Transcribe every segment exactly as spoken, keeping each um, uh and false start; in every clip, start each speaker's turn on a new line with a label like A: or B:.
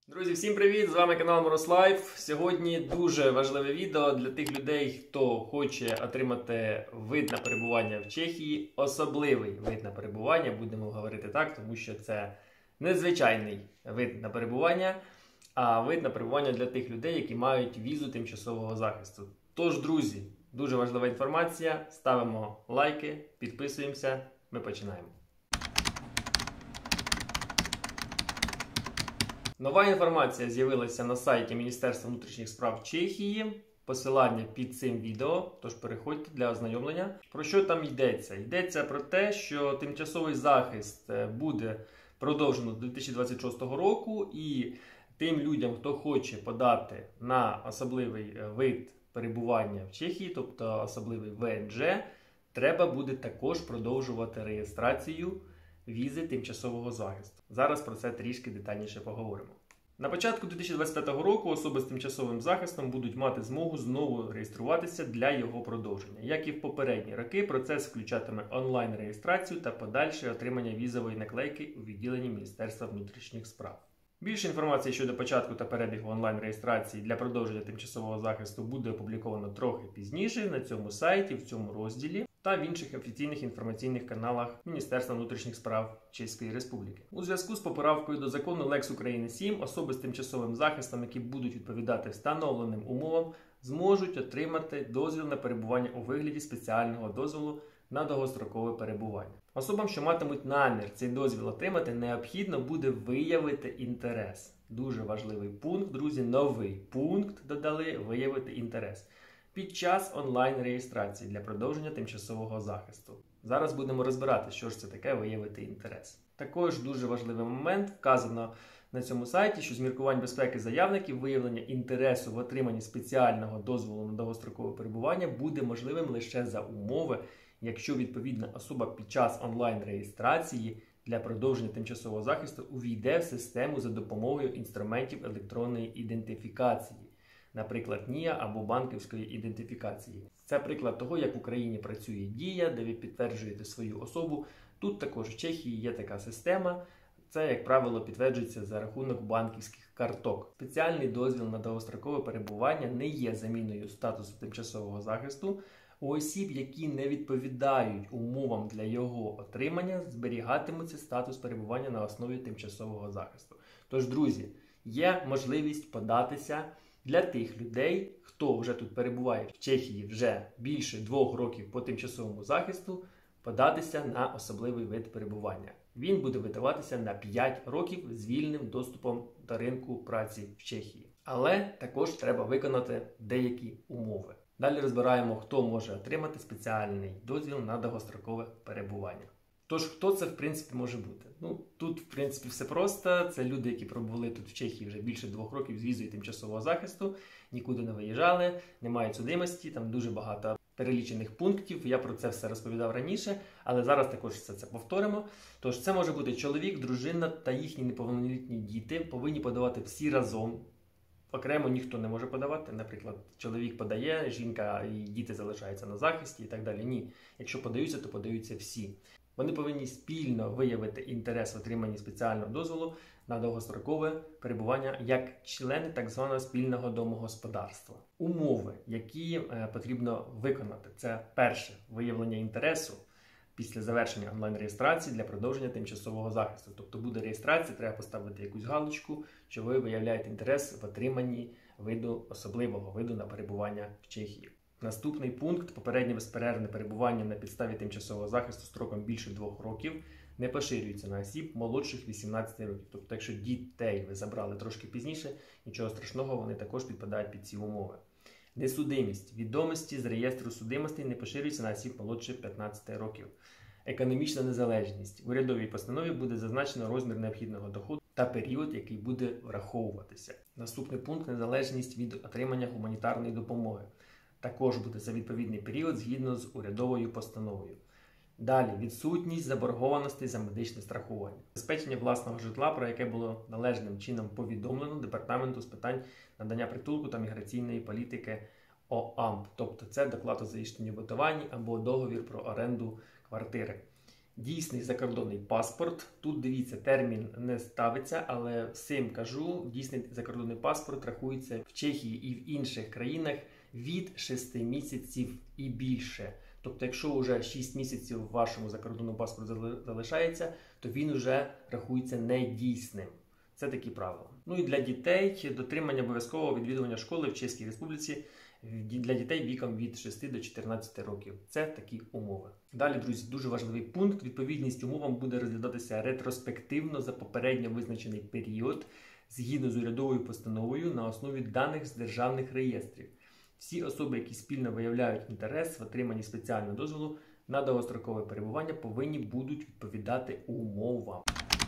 A: Друзі, всім привіт! З вами канал Морослайф. Сьогодні дуже важливе відео для тих людей, хто хоче отримати вид на перебування в Чехії. Особливий вид на перебування, будемо говорити так, тому що це незвичайний вид на перебування, а вид на перебування для тих людей, які мають візу тимчасового захисту. Тож, друзі, дуже важлива інформація. Ставимо лайки, підписуємося, ми починаємо. Нова інформація з'явилася на сайті Міністерства внутрішніх справ Чехії. Посилання під цим відео, тож переходьте для ознайомлення. Про що там йдеться? Йдеться про те, що тимчасовий захист буде продовжено до дві тисячі двадцять шостого року, і тим людям, хто хоче подати на особливий вид перебування в Чехії, тобто особливий ве ен же, треба буде також продовжувати реєстрацію візи тимчасового захисту. Зараз про це трішки детальніше поговоримо. На початку дві тисячі двадцять п'ятого року особи з тимчасовим захистом будуть мати змогу знову реєструватися для його продовження. Як і в попередні роки, процес включатиме онлайн-реєстрацію та подальше отримання візової наклейки у відділенні Міністерства внутрішніх справ. Більше інформації щодо початку та перебігу онлайн-реєстрації для продовження тимчасового захисту буде опубліковано трохи пізніше на цьому сайті, в цьому розділі та в інших офіційних інформаційних каналах Міністерства внутрішніх справ Чеської Республіки. У зв'язку з поправкою до закону Лекс України сім особи з тимчасовим захистом, які будуть відповідати встановленим умовам, зможуть отримати дозвіл на перебування у вигляді спеціального дозволу на довгострокове перебування. Особам, що матимуть намір цей дозвіл отримати, необхідно буде виявити інтерес. Дуже важливий пункт, друзі, новий пункт додали – виявити інтерес під час онлайн-реєстрації для продовження тимчасового захисту. Зараз будемо розбирати, що ж це таке виявити інтерес. Також дуже важливий момент, вказано на цьому сайті, що з міркувань безпеки заявників виявлення інтересу в отриманні спеціального дозволу на довгострокове перебування буде можливим лише за умови, якщо відповідна особа під час онлайн-реєстрації для продовження тимчасового захисту увійде в систему за допомогою інструментів електронної ідентифікації, наприклад, НІА або банківської ідентифікації. Це приклад того, як в Україні працює Дія, де ви підтверджуєте свою особу. Тут також в Чехії є така система. Це, як правило, підтверджується за рахунок банківських карток. Спеціальний дозвіл на довгострокове перебування не є заміною статусу тимчасового захисту. У осіб, які не відповідають умовам для його отримання, зберігатиметься статус перебування на основі тимчасового захисту. Тож, друзі, є можливість податися для тих людей, хто вже тут перебуває в Чехії вже більше двох років по тимчасовому захисту, податися на особливий вид перебування. Він буде видаватися на п'ять років з вільним доступом до ринку праці в Чехії. Але також треба виконати деякі умови. Далі розбираємо, хто може отримати спеціальний дозвіл на довгострокове перебування. Тож, хто це, в принципі, може бути? Ну, тут, в принципі, все просто. Це люди, які пробули тут в Чехії вже більше двох років з візою тимчасового захисту, нікуди не виїжджали, не мають судимості, там дуже багато перелічених пунктів. Я про це все розповідав раніше, але зараз також все це повторимо. Тож, це може бути чоловік, дружина та їхні неповнолітні діти, повинні подавати всі разом. Окремо ніхто не може подавати, наприклад, чоловік подає, жінка і діти залишаються на захисті і так далі. Ні, якщо подаються, то подаються всі. Вони повинні спільно виявити інтерес в отриманні спеціального дозволу на довгострокове перебування як члени так званого спільного домогосподарства. Умови, які е, потрібно виконати, це перше – виявлення інтересу після завершення онлайн-реєстрації для продовження тимчасового захисту. Тобто буде реєстрація, треба поставити якусь галочку, що ви виявляєте інтерес в отриманні виду, особливого виду на перебування в Чехії. Наступний пункт – попереднє безперервне перебування на підставі тимчасового захисту строком більше двох років не поширюється на осіб молодших вісімнадцяти років. Тобто, якщо дітей ви забрали трошки пізніше, нічого страшного, вони також підпадають під ці умови. Несудимість. Відомості з реєстру судимостей не поширюються на осіб молодших п'ятнадцяти років. Економічна незалежність. В урядовій постанові буде зазначено розмір необхідного доходу та період, який буде враховуватися. Наступний пункт – незалежність від отримання гуманітарної допомоги. Також буде за відповідний період згідно з урядовою постановою. Далі, відсутність заборгованостей за медичне страхування. Забезпечення власного житла, про яке було належним чином повідомлено Департаменту з питань надання притулку та міграційної політики о а ем пе. Тобто це доклад у заїждженні готуванні або договір про оренду квартири. Дійсний закордонний паспорт. Тут, дивіться, термін не ставиться, але всім кажу, дійсний закордонний паспорт рахується в Чехії і в інших країнах від шести місяців і більше. Тобто, якщо вже шість місяців в вашому закордонному паспорті залишається, то він вже рахується недійсним. Це такі правила. Ну і для дітей дотримання обов'язкового відвідування школи в Чеській Республіці для дітей віком від шести до чотирнадцяти років. Це такі умови. Далі, друзі, дуже важливий пункт. Відповідність умовам буде розглядатися ретроспективно за попередньо визначений період згідно з урядовою постановою на основі даних з державних реєстрів. Всі особи, які спільно виявляють інтерес в отриманні спеціального дозволу на довгострокове перебування, повинні будуть відповідати умовам.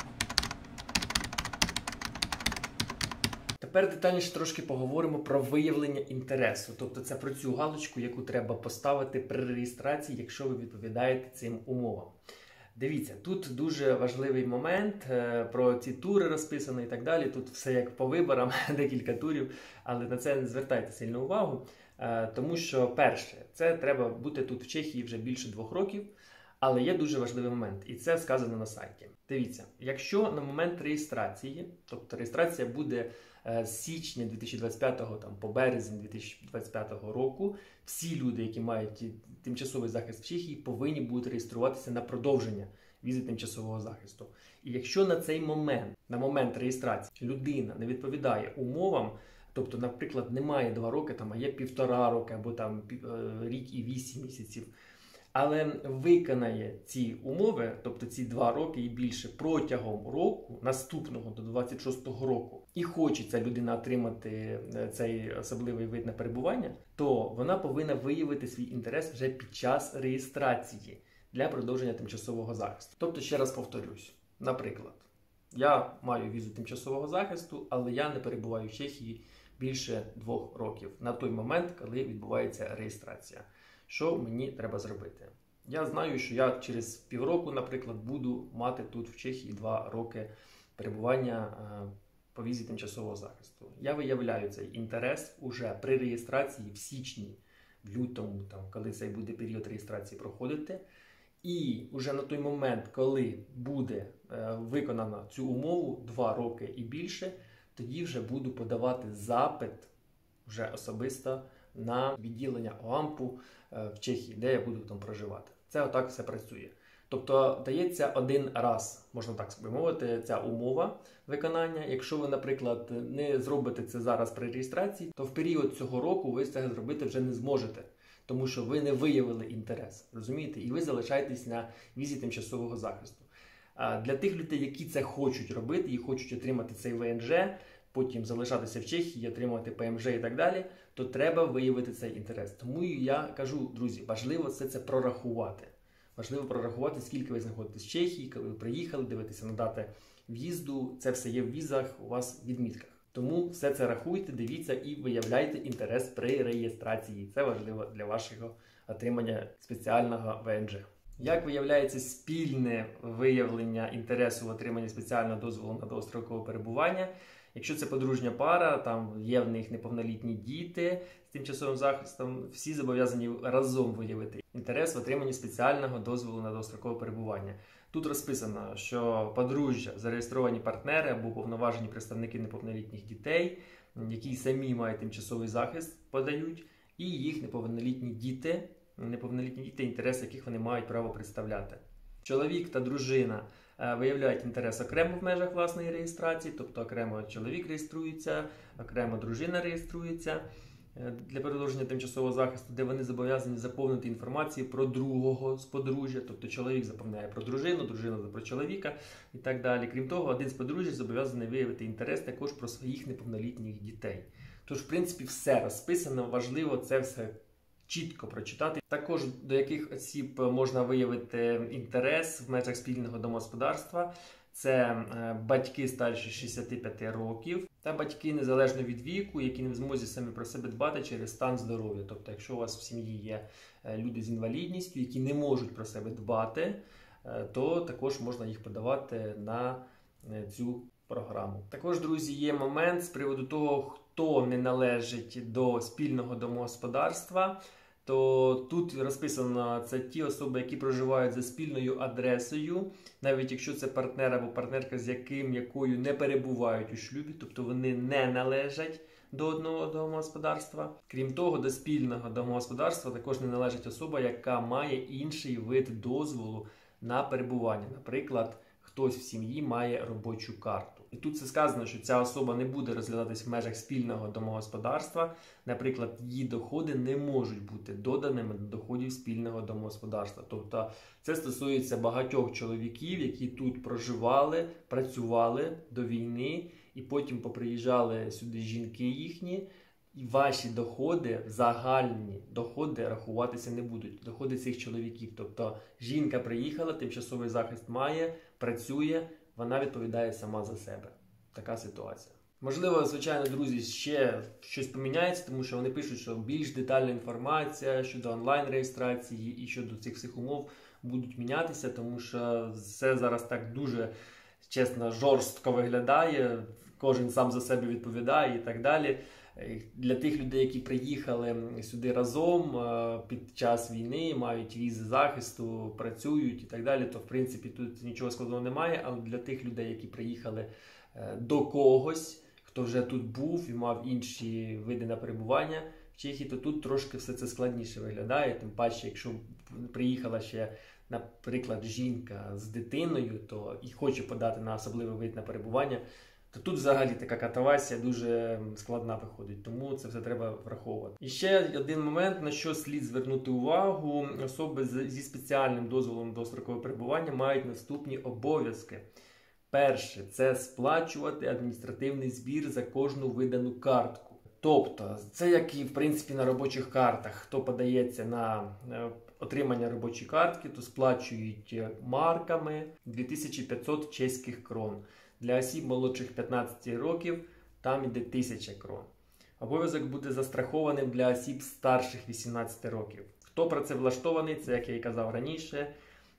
A: Тепер детальніше трошки поговоримо про виявлення інтересу. Тобто це про цю галочку, яку треба поставити при реєстрації, якщо ви відповідаєте цим умовам. Дивіться, тут дуже важливий момент, про ці тури розписано і так далі. Тут все як по виборам, декілька турів, але на це не звертайте сильну увагу. Тому що, перше, це треба бути тут в Чехії вже більше двох років, але є дуже важливий момент, і це сказано на сайті. Дивіться, якщо на момент реєстрації, тобто реєстрація буде з січня дві тисячі двадцять п'ятого там, по березень дві тисячі двадцять п'ятого року, всі люди, які мають тимчасовий захист в Чехії, повинні будуть реєструватися на продовження візи тимчасового захисту. І якщо на цей момент, на момент реєстрації, людина не відповідає умовам, тобто, наприклад, немає два роки, там, а є півтора роки, або там рік і вісім місяців, але виконає ці умови, тобто ці два роки і більше, протягом року, наступного до двадцять шостого року, і хоче ця людина отримати цей особливий вид на перебування, то вона повинна виявити свій інтерес вже під час реєстрації для продовження тимчасового захисту. Тобто, ще раз повторюсь, наприклад, я маю візу тимчасового захисту, але я не перебуваю в Чехії більше двох років, на той момент, коли відбувається реєстрація. Що мені треба зробити? Я знаю, що я через півроку, наприклад, буду мати тут в Чехії два роки перебування по візі тимчасового захисту. Я виявляю цей інтерес уже при реєстрації в січні, в лютому, там, коли цей буде період реєстрації проходити. І вже на той момент, коли буде е, виконана цю умову, два роки і більше, тоді вже буду подавати запит вже особисто на відділення ОАМПу е, в Чехії, де я буду там проживати. Це отак все працює. Тобто дається один раз, можна так собі мовити, ця умова виконання. Якщо ви, наприклад, не зробите це зараз при реєстрації, то в період цього року ви це зробити вже не зможете. Тому що ви не виявили інтерес, розумієте? І ви залишаєтесь на візі тимчасового захисту. А для тих людей, які це хочуть робити і хочуть отримати цей В Н Ж, потім залишатися в Чехії, отримувати П М Ж і так далі, то треба виявити цей інтерес. Тому я кажу, друзі, важливо все це прорахувати. Важливо прорахувати, скільки ви знаходитесь в Чехії, коли ви приїхали, дивитися на дати в'їзду. Це все є в візах, у вас в відмітках. Тому все це рахуйте, дивіться і виявляйте інтерес при реєстрації. Це важливо для вашого отримання спеціального В Н Ж. Як виявляється спільне виявлення інтересу в отриманні спеціального дозволу на довгострокове перебування? Якщо це подружня пара, там є в них неповнолітні діти з тимчасовим захистом, всі зобов'язані разом виявити інтерес в отриманні спеціального дозволу на довгострокове перебування. Тут розписано, що подружжя, зареєстровані партнери або повноважені представники неповнолітніх дітей, які самі мають тимчасовий захист, подають, і їх неповнолітні діти, неповнолітні діти, інтерес яких вони мають право представляти. Чоловік та дружина виявляють інтерес окремо в межах власної реєстрації, тобто окремо чоловік реєструється, окремо дружина реєструється для продовження тимчасового захисту, де вони зобов'язані заповнити інформацію про другого з подружжя, тобто чоловік заповняє про дружину, дружина про чоловіка і так далі. Крім того, один з подружжя зобов'язаний виявити інтерес також про своїх неповнолітніх дітей. Тож, в принципі, все розписано, важливо це все чітко прочитати. Також до яких осіб можна виявити інтерес в межах спільного домогосподарства. Це батьки старші шістдесяти п'яти років та батьки незалежно від віку, які не в змозі самі про себе дбати через стан здоров'я. Тобто, якщо у вас в сім'ї є люди з інвалідністю, які не можуть про себе дбати, то також можна їх подавати на цю програму. Також, друзі, є момент з приводу того, хто не належить до спільного домогосподарства. то тут розписано, це ті особи, які проживають за спільною адресою, навіть якщо це партнер або партнерка, з яким, якою не перебувають у шлюбі, тобто вони не належать до одного домогосподарства. Крім того, до спільного домогосподарства також не належить особа, яка має інший вид дозволу на перебування. Наприклад, хтось в сім'ї має робочу карту. І тут це сказано, що ця особа не буде розглядатись в межах спільного домогосподарства. Наприклад, її доходи не можуть бути доданими до доходів спільного домогосподарства. Тобто це стосується багатьох чоловіків, які тут проживали, працювали до війни, і потім поприїжджали сюди жінки їхні, і ваші доходи, загальні доходи рахуватися не будуть. Доходи цих чоловіків. Тобто жінка приїхала, тимчасовий захист має, працює, вона відповідає сама за себе. Така ситуація. Можливо, звичайно, друзі, ще щось поміняється, тому що вони пишуть, що більш детальна інформація щодо онлайн-реєстрації і щодо цих всіх умов будуть мінятися, тому що все зараз так дуже, чесно, жорстко виглядає, кожен сам за себе відповідає і так далі. Для тих людей, які приїхали сюди разом під час війни, мають візи захисту, працюють і так далі, то в принципі тут нічого складного немає. Але для тих людей, які приїхали до когось, хто вже тут був і мав інші види на перебування в Чехії, то тут трошки все це складніше виглядає. Тим паче, якщо приїхала ще, наприклад, жінка з дитиною, то і хоче подати на особливий вид на перебування, то тут взагалі така катавасія дуже складна виходить, тому це все треба враховувати. І ще один момент, на що слід звернути увагу. Особи зі спеціальним дозволом дострокового перебування мають наступні обов'язки. Перше – це сплачувати адміністративний збір за кожну видану картку. Тобто, це як і в принципі на робочих картах. Хто подається на отримання робочої картки, то сплачують марками дві тисячі п'ятсот чеських крон. Для осіб молодших п'ятнадцяти років там йде тисяча крон. Обов'язок буде застрахованим для осіб старших вісімнадцяти років. Хто працевлаштований, це, як я і казав раніше,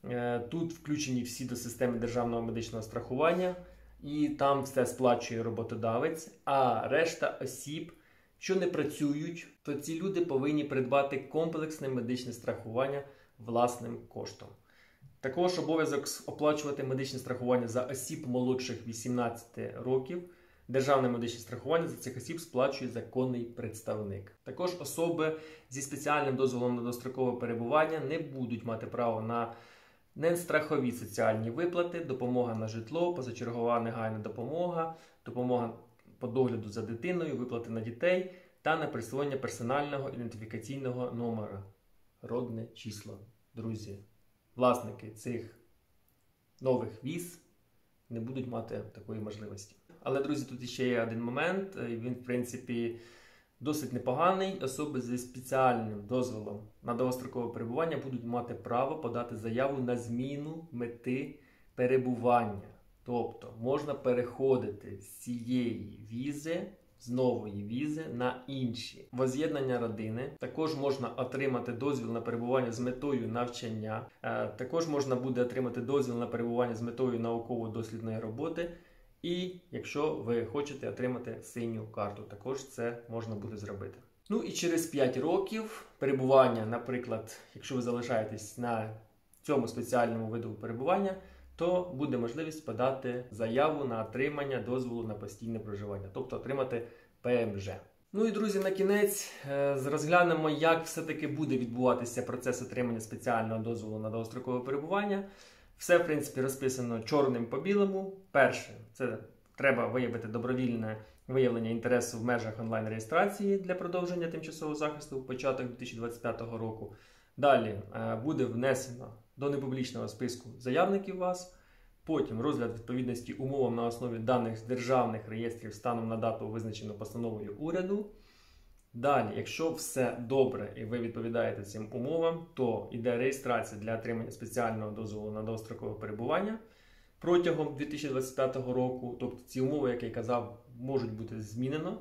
A: тут включені всі до системи державного медичного страхування, і там все сплачує роботодавець, а решта осіб, що не працюють, то ці люди повинні придбати комплексне медичне страхування власним коштом. Також обов'язок оплачувати медичне страхування за осіб молодших вісімнадцяти років. Державне медичне страхування за цих осіб сплачує законний представник. Також особи зі спеціальним дозволом на дострокове перебування не будуть мати право на нестрахові соціальні виплати, допомога на житло, позачергова негайна допомога, допомога по догляду за дитиною, виплати на дітей та на присвоєння персонального ідентифікаційного номера. Родне число. Друзі, власники цих нових віз не будуть мати такої можливості. Але, друзі, тут ще є один момент, він, в принципі, досить непоганий. Особи зі спеціальним дозволом на довгострокове перебування будуть мати право подати заяву на зміну мети перебування. Тобто, можна переходити з цієї візи, з нової візи на інші. Воз'єднання родини. Також можна отримати дозвіл на перебування з метою навчання. Також можна буде отримати дозвіл на перебування з метою науково-дослідної роботи. І якщо ви хочете отримати синю карту, також це можна буде зробити. Ну і через п'ять років перебування, наприклад, якщо ви залишаєтесь на цьому спеціальному виду перебування, то буде можливість подати заяву на отримання дозволу на постійне проживання, тобто отримати пе ем же. Ну і, друзі, на кінець розглянемо, як все-таки буде відбуватися процес отримання спеціального дозволу на довгострокове перебування. Все, в принципі, розписано чорним по білому. Перше, це треба виявити добровільне виявлення інтересу в межах онлайн-реєстрації для продовження тимчасового захисту в початок дві тисячі двадцять п'ятого року. Далі буде внесено до непублічного списку заявників вас. Потім розгляд відповідності умовам на основі даних з державних реєстрів станом на дату, визначену постановою уряду. Далі, якщо все добре і ви відповідаєте цим умовам, то йде реєстрація для отримання спеціального дозволу на довгострокове перебування протягом дві тисячі двадцять п'ятого року. Тобто ці умови, як я казав, можуть бути змінено.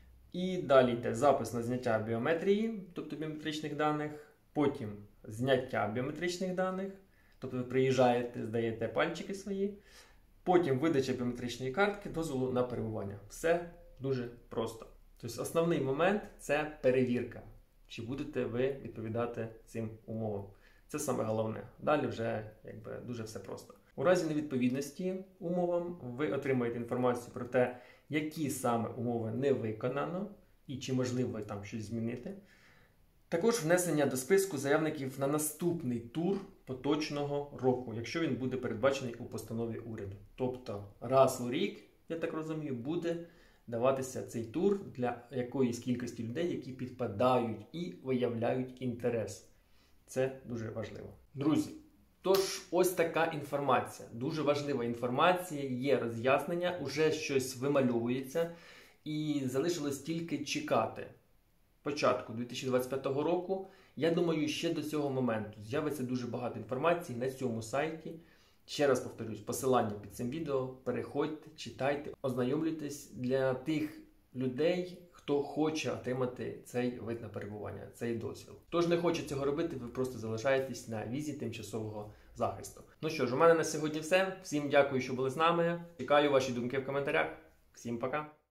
A: І далі йде запис на зняття біометрії, тобто біометричних даних. Потім зняття біометричних даних, тобто ви приїжджаєте, здаєте пальчики свої. Потім видача біометричної картки, дозволу на перебування. Все дуже просто. Тобто основний момент – це перевірка. чи будете ви відповідати цим умовам. Це саме головне. Далі вже якби дуже все просто. У разі невідповідності умовам ви отримаєте інформацію про те, які саме умови не виконано і чи можливо там щось змінити. Також внесення до списку заявників на наступний тур поточного року, якщо він буде передбачений у постанові уряду. Тобто раз у рік, я так розумію, буде даватися цей тур для якоїсь кількості людей, які підпадають і виявляють інтерес. Це дуже важливо. Друзі, тож ось така інформація. Дуже важлива інформація, є роз'яснення, уже щось вимальовується і залишилось тільки чекати початку дві тисячі двадцять п'ятого року. Я думаю, ще до цього моменту з'явиться дуже багато інформації на цьому сайті. Ще раз повторюсь, посилання під цим відео, переходьте, читайте, ознайомлюйтесь для тих людей, хто хоче отримати цей вид на перебування, цей дозвіл. Хто ж не хоче цього робити, ви просто залишаєтесь на візі тимчасового захисту. Ну що ж, у мене на сьогодні все. Всім дякую, що були з нами. Чекаю ваші думки в коментарях. Всім пока!